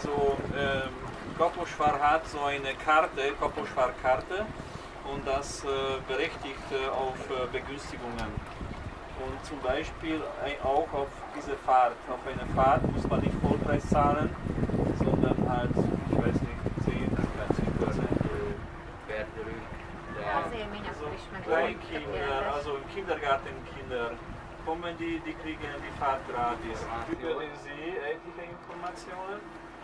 Also Kaposvar hat so eine Karte, Kaposvar-Karte, und das berechtigt auf Begünstigungen. Und zum Beispiel auch auf diese Fahrt. Auf eine Fahrt muss man nicht Vollpreis zahlen, sondern halt, ich weiß nicht, 10%. Also Kleinkinder, also Kindergartenkinder, kommen die kriegen die Fahrt gratis. Über den See etliche Informationen.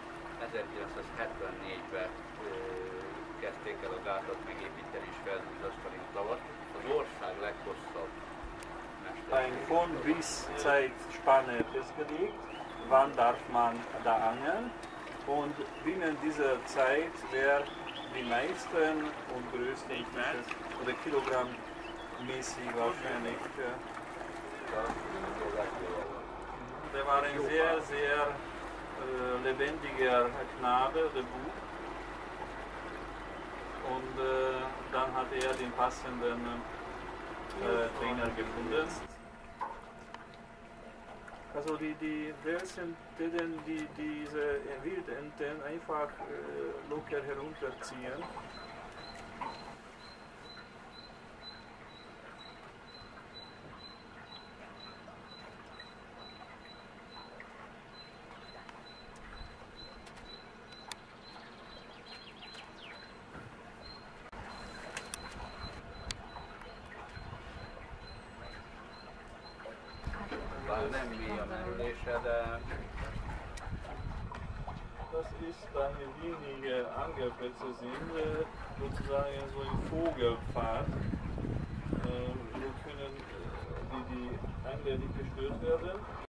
1974-ben kezdték el a gátat megépíteni és feldúzasztani a tavat. Az ország leghosszabb Ein von bis Zeitspanne festgelegt, wann darf man da angeln, und binnen dieser Zeit wer die meisten und größten Fische oder kilogrammmäßig wahrscheinlich. Der war ein sehr, sehr lebendiger Knabe oder Bub, und dann hat er den passenden Trainer gefunden. Also wer sind denn diese Wildenten einfach locker herunterziehen? Nem mély a merülése, de... Das ist, da hier wenige Angelplätze sind, sozusagen so ein Vogelpfad. So können die Angler nicht gestört werden.